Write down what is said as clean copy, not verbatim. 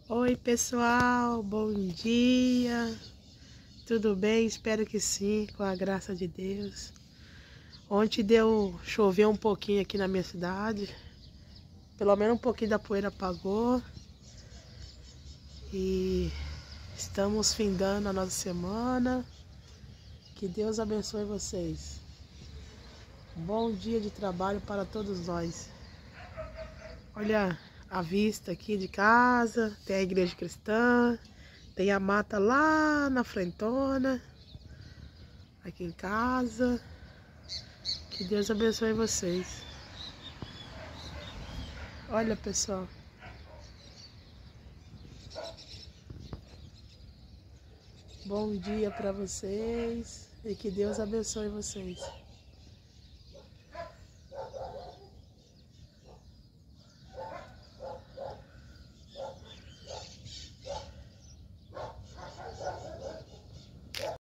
Oi pessoal, bom dia, tudo bem? Espero que sim, com a graça de Deus. Ontem choveu um pouquinho aqui na minha cidade, pelo menos um pouquinho da poeira apagou e estamos findando a nossa semana. Que Deus abençoe vocês. Bom dia de trabalho para todos nós. Olha a vista aqui de casa, tem a igreja cristã, tem a mata lá na frentona, aqui em casa. Que Deus abençoe vocês. Olha pessoal. Bom dia para vocês e que Deus abençoe vocês.